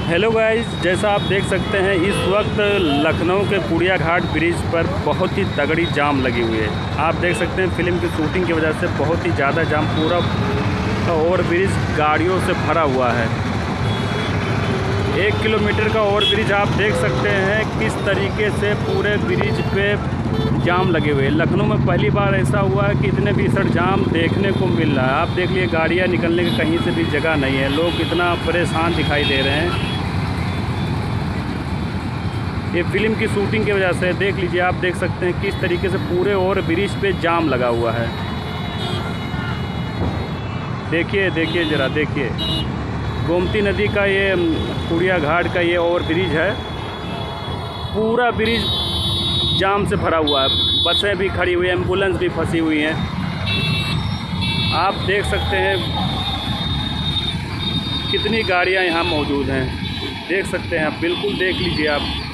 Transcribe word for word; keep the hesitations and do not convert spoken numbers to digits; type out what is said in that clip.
Hello guys, जैसा आप देख सकते हैं इस वक्त लखनऊ के कुड़िया घाट ब्रिज पर बहुत ही तगड़ी जाम लगी हुई है। आप देख सकते हैं फिल्म की शूटिंग की वजह से बहुत ही ज़्यादा जाम, पूरा ओवर ब्रिज गाड़ियों से भरा हुआ है। एक किलोमीटर का ओवर ब्रिज आप देख सकते हैं किस तरीके से पूरे ब्रिज पे जाम लगे हुए हैं। लखनऊ में पहली बार ऐसा हुआ है कि इतने भीषण जाम देखने को मिल रहा है। आप देख लिए गाड़ियाँ निकलने की कहीं से भी जगह नहीं है, लोग इतना परेशान दिखाई दे रहे हैं। ये फिल्म की शूटिंग की वजह से देख लीजिए, आप देख सकते हैं किस तरीके से पूरे ओवर ब्रिज पे जाम लगा हुआ है। देखिए देखिए ज़रा देखिए, गोमती नदी का ये कुड़िया घाट का ये ओवर ब्रिज है, पूरा ब्रिज जाम से भरा हुआ है। बसें भी खड़ी हुई हैं, एम्बुलेंस भी फंसी हुई हैं। आप देख सकते हैं कितनी गाड़ियां यहाँ मौजूद हैं, देख सकते हैं आप, बिल्कुल देख लीजिए आप।